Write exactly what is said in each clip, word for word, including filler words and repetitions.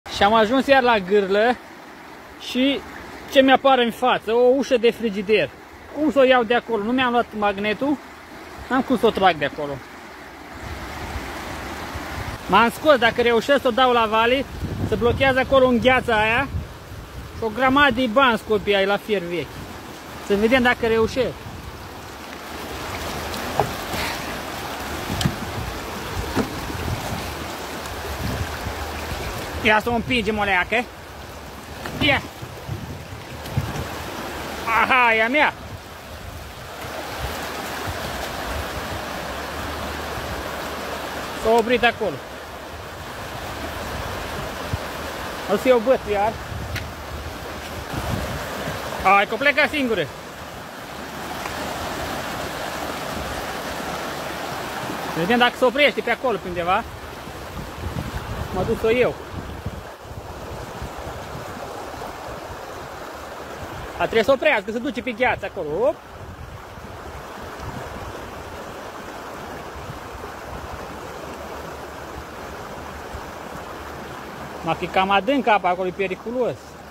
Și am ajuns iar la gârlă și ce mi-apare în față? O ușă de frigider. Cum să o iau de acolo? Nu mi-am luat magnetul, n-am cum să o trag de acolo. M-am scos, dacă reușesc să o dau la vale, se blochează acolo în gheața aia și o grămadă de bani scopii ai la fier vechi. Să vedem dacă reușesc. Ia să o împingem o leacă. Ia! Aha, e a mea! S-a oprit acolo. O să iau băt iar. Hai că pleca singură. Să vedem dacă se oprește pe acolo pe undeva. Mă duc-o eu. A trebuie să oprească, să duce pe gheață acolo. Op. Ma fi cam adânc apa acolo, e periculos.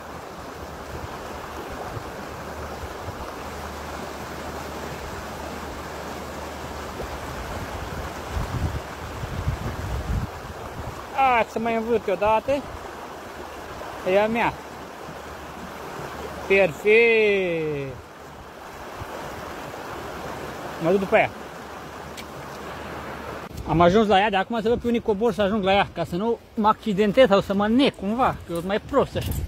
A, să mai învârt eu odată. E a mea. Perfect! Mă duc după ea. Am ajuns la ea, de acum să văd pe unii cobor să ajung la ea, ca să nu mă accidentez sau să mă nec cumva, că eu sunt mai prost așa.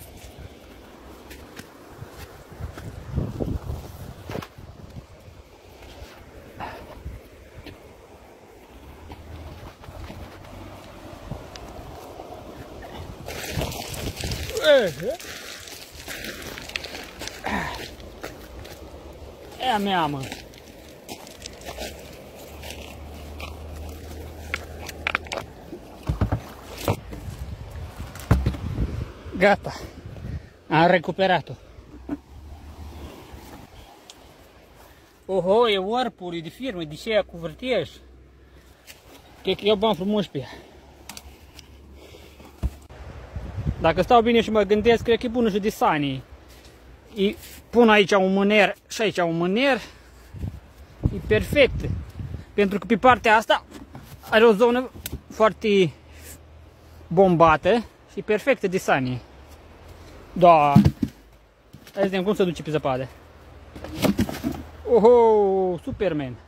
E a mea, mă. Gata. Am recuperat-o. Oho, e Whirlpool, e de firmă, e de aceea cu vârtej. Cred că iau bani frumos pe ea. Dacă stau bine și mă gândesc, cred că e bună și de Sunny. Îi pun aici un mâner și aici un mâner. E perfect. Pentru că pe partea asta are o zonă foarte bombată și perfectă de Sunny. Da. Hai să vedem cum se duce pe zăpadă. Oho, Superman.